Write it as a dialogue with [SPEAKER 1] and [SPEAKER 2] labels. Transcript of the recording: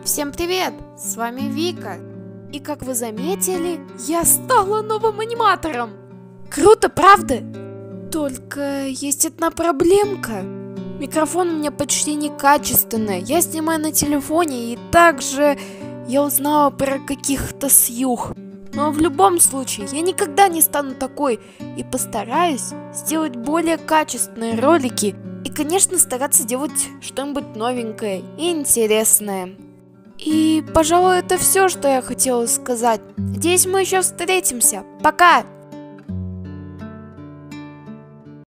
[SPEAKER 1] Всем привет! С вами Вика. И как вы заметили, я стала новым аниматором. Круто, правда? Только есть одна проблемка. Микрофон у меня почти некачественный. Я снимаю на телефоне, и также я узнала про каких-то сьюх. Но в любом случае, я никогда не стану такой и постараюсь сделать более качественные ролики. И, конечно, стараться делать что-нибудь новенькое и интересное. И, пожалуй, это все, что я хотела сказать. Надеюсь, мы еще встретимся. Пока!